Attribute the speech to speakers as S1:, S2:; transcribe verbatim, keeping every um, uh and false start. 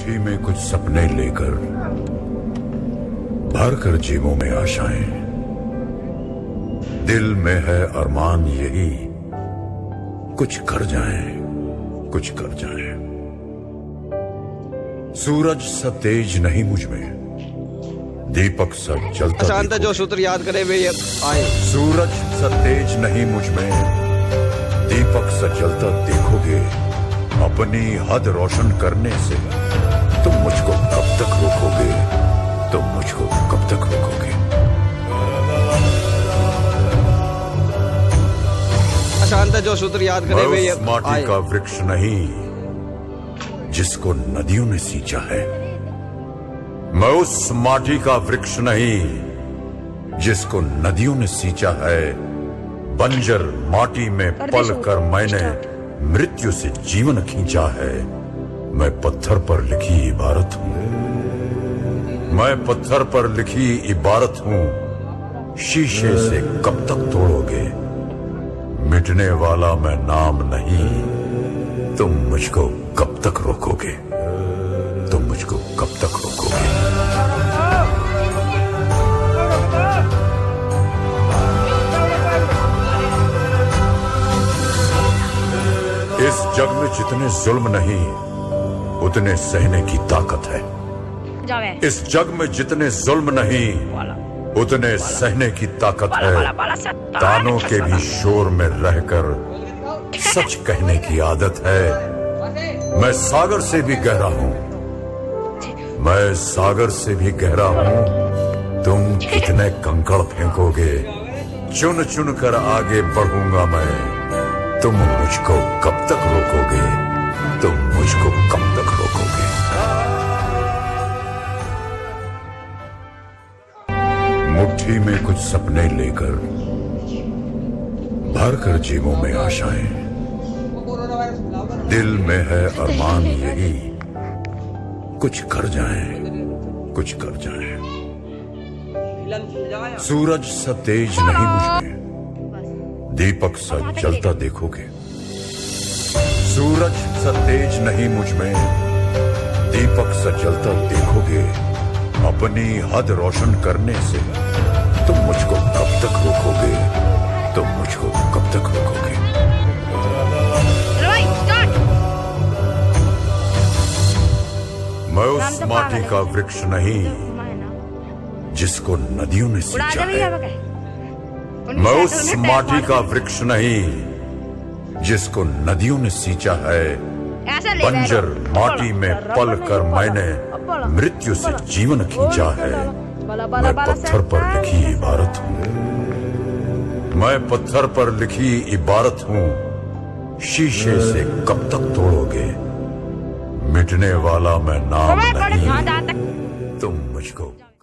S1: मुट्ठी में कुछ सपने लेकर भर कर जेबों में आशाएं, दिल में है अरमान यही कुछ कर जाएं, कुछ कर जाएं। सूरज सा तेज नहीं मुझ में, दीपक सा जलता
S2: शांत जो सूत्र याद करे वे आए।
S1: सूरज सा तेज नहीं मुझ में, दीपक सा जलता देखोगे। अपनी हद रोशन करने से तुम मुझको कब तक रोकोगे, तुम मुझको कब तक रोकोगे।
S2: शांत जो सूत्र याद करे वे
S1: उस माटी का वृक्ष नहीं जिसको नदियों ने सींचा है। मैं उस माटी का वृक्ष नहीं जिसको नदियों ने सींचा है। बंजर माटी में पल कर मैंने मृत्यु से जीवन खींचा है। मैं पत्थर पर लिखी इबारत हूं, मैं पत्थर पर लिखी इबारत हूं। शीशे से कब तक तोड़ोगे, मिटने वाला मैं नाम नहीं। तुम मुझको कब तक रोकोगे, तुम मुझको कब तक रोकोगे। इस जग में जितने जुल्म नहीं उतने सहने की ताकत है। इस जग में जितने जुल्म नहीं उतने सहने की ताकत है। तानों के भी शोर में रहकर सच कहने की आदत है। मैं सागर से भी गहरा हूं, मैं सागर से भी गहरा हूं। तुम कितने कंकड़ फेंकोगे, चुन चुन कर आगे बढ़ूंगा मैं। तुम मुझको कब तक रोकोगे, तुम मुझको कब तक रोकोगे। मुट्ठी में कुछ सपने लेकर भर कर जेबों में आशाएं, दिल में है अरमान यही कुछ कर जाएं, कुछ कर जाएं। सूरज सा तेज नहीं मुझ में, दीपक सा जलता देखोगे। सूरज सा तेज नहीं मुझ में, दीपक सा जलता देखोगे। अपनी हद रोशन करने से तुम मुझको कब तक रोकोगे, तुम मुझको कब तक रोकोगे। मैं उस माटी का वृक्ष नहीं जिसको नदियों ने सींचा है। मैं उस माटी का वृक्ष नहीं जिसको नदियों ने सींचा है। बंजर माटी में पल कर मैंने मृत्यु से जीवन खींचा है। मैं पत्थर पर लिखी इबारत हूं, मैं पत्थर पर लिखी इबारत हूं। शीशे से कब तक तोड़ोगे, मिटने वाला मैं नाम नहीं। तुम मुझको